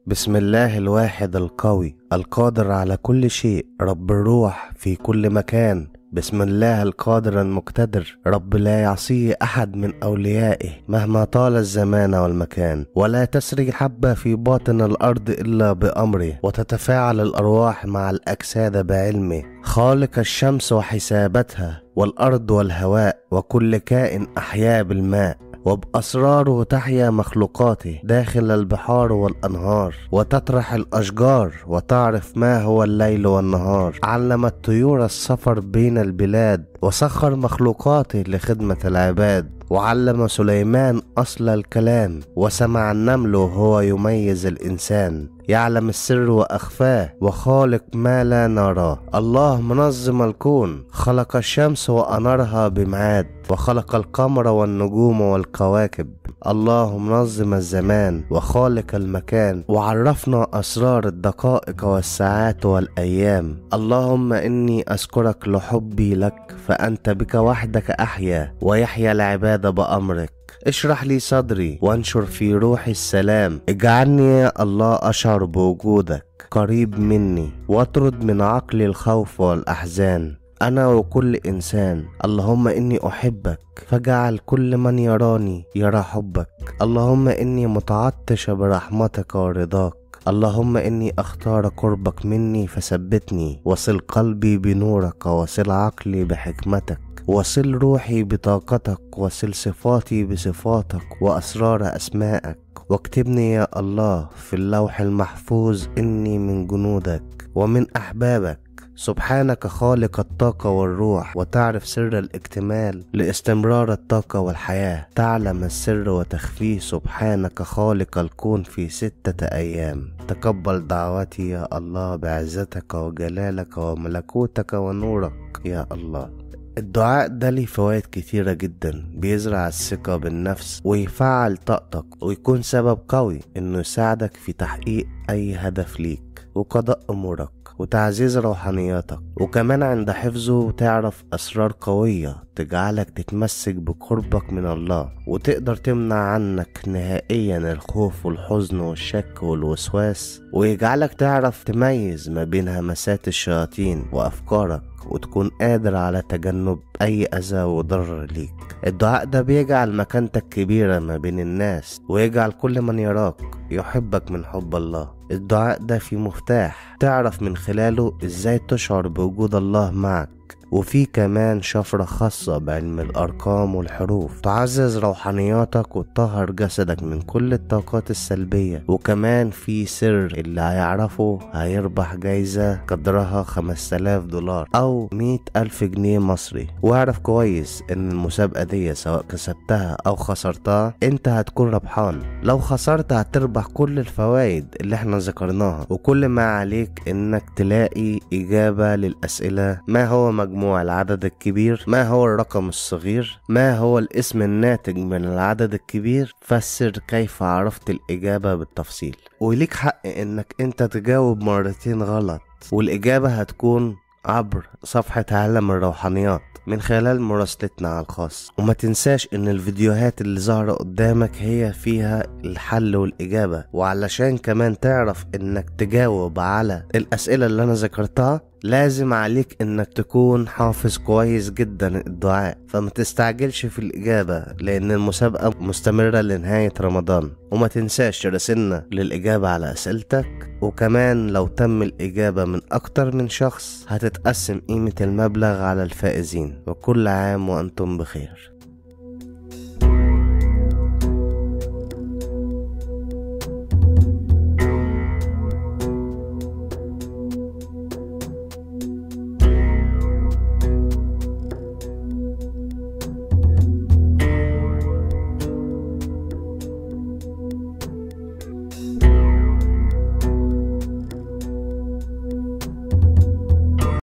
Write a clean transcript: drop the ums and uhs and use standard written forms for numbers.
بسم الله الواحد القوي القادر على كل شيء، رب الروح في كل مكان. بسم الله القادر المقتدر، رب لا يعصيه أحد من أوليائه مهما طال الزمان والمكان، ولا تسري حبة في باطن الأرض إلا بأمره، وتتفاعل الأرواح مع الأجساد بعلمه. خالق الشمس وحساباتها والأرض والهواء وكل كائن أحيا بالماء، وبأسراره تحيا مخلوقاته داخل البحار والأنهار، وتطرح الأشجار وتعرف ما هو الليل والنهار. علم الطيور السفر بين البلاد، وسخر مخلوقاته لخدمة العباد. وعلم سليمان أصل الكلام، وسمع النمل وهو يميز الإنسان. يعلم السر وأخفاه، وخالق ما لا نراه. الله منظم الكون، خلق الشمس وأنارها بميعاد، وخلق القمر والنجوم والكواكب. الله منظم الزمان وخالق المكان، وعرفنا أسرار الدقائق والساعات والأيام. اللهم إني أشكرك لحبي لك، فأنت بك وحدك أحيا ويحيا العباد بأمرك. اشرح لي صدري وانشر في روحي السلام. اجعلني يا الله أشعر بوجودك قريب مني، واطرد من عقلي الخوف والأحزان أنا وكل إنسان. اللهم إني أحبك، فاجعل كل من يراني يرى حبك. اللهم إني متعطش برحمتك ورضاك. اللهم إني أختار قربك مني فثبتني، وصل قلبي بنورك، وصل عقلي بحكمتك، وصل روحي بطاقتك، وصل صفاتي بصفاتك، وأسرار أسمائك. واكتبني يا الله في اللوح المحفوظ إني من جنودك ومن أحبابك. سبحانك خالق الطاقة والروح، وتعرف سر الاكتمال لاستمرار الطاقة والحياة. تعلم السر وتخفيه. سبحانك خالق الكون في 6 أيام. تقبل دعوتي يا الله بعزتك وجلالك وملكوتك ونورك يا الله. الدعاء ده ليه فوائد كتيرة جدا، بيزرع الثقة بالنفس ويفعل طاقتك، ويكون سبب قوي انه يساعدك في تحقيق اي هدف ليك وقضاء امورك وتعزيز روحانياتك. وكمان عند حفظه تعرف أسرار قوية تجعلك تتمسك بقربك من الله، وتقدر تمنع عنك نهائيا الخوف والحزن والشك والوسواس، ويجعلك تعرف تميز ما بين همسات الشياطين وأفكارك، وتكون قادر على تجنب أي أذى وضرر ليك. الدعاء ده بيجعل مكانتك كبيرة ما بين الناس، ويجعل كل من يراك يحبك من حب الله. الدعاء ده فيه مفتاح تعرف من خلاله ازاي تشعر بوجود الله معك، وفي كمان شفرة خاصة بعلم الأرقام والحروف تعزز روحانياتك وتطهر جسدك من كل الطاقات السلبية. وكمان في سر اللي هيعرفه هيربح جايزة قدرها 5000 دولار أو 100,000 جنيه مصري. واعرف كويس ان المسابقة دي سواء كسبتها أو خسرتها انت هتكون ربحان. لو خسرت هتربح كل الفوائد اللي احنا ذكرناها، وكل ما عليك انك تلاقي إجابة للأسئلة: ما هو مجموع العدد الكبير؟ ما هو الرقم الصغير؟ ما هو الاسم الناتج من العدد الكبير؟ فسر كيف عرفت الإجابة بالتفصيل. وليك حق انك انت تجاوب مرتين غلط، والإجابة هتكون عبر صفحة عالم الروحانيات من خلال مراسلتنا على الخاص. وما تنساش ان الفيديوهات اللي ظاهرة قدامك هي فيها الحل والإجابة. وعلشان كمان تعرف انك تجاوب على الأسئلة اللي انا ذكرتها، لازم عليك انك تكون حافظ كويس جدا الدعاء، فما تستعجلش في الإجابة لان المسابقة مستمرة لنهاية رمضان. وما تنساش تراسلنا للإجابة على أسئلتك. وكمان لو تم الإجابة من أكتر من شخص هتتقسم قيمة المبلغ على الفائزين. وكل عام وأنتم بخير.